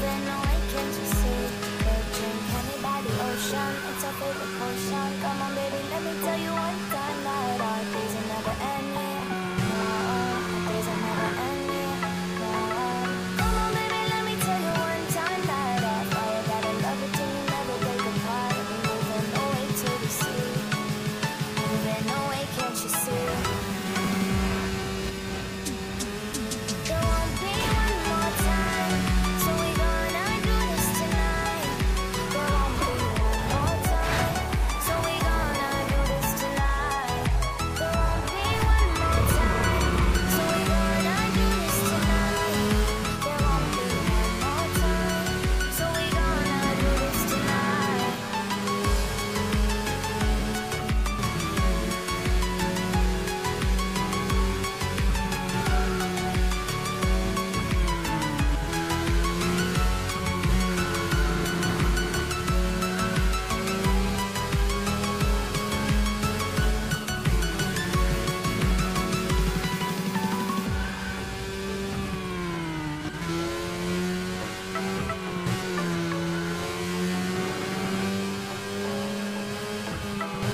Moving away, can't you see? We'll drink honey by the ocean. It's our favorite potion. Come on, baby, let me tell you one time that our days are never ending. No, our days are never ending. No. Come on, baby, let me tell you one time that our fire got a love it till you never break apart. We're moving away to the sea. Moving away, can't you see? There won't be one more time, so we gonna do this tonight. There won't be one more time, so we gonna do this tonight. There won't be one more time, so we gonna do this tonight. There won't be one more time, so we gonna do this tonight.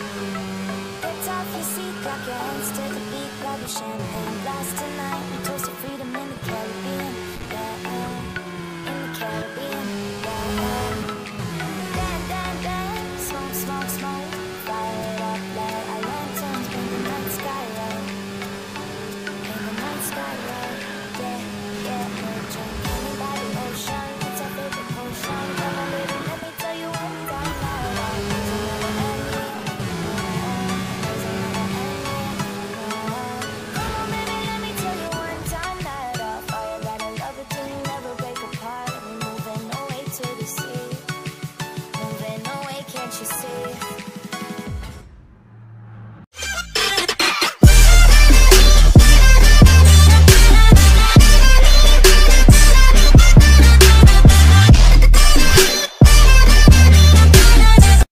Get off your seat, clap your hands to the beat, grab your champagne glass tonight. We toast to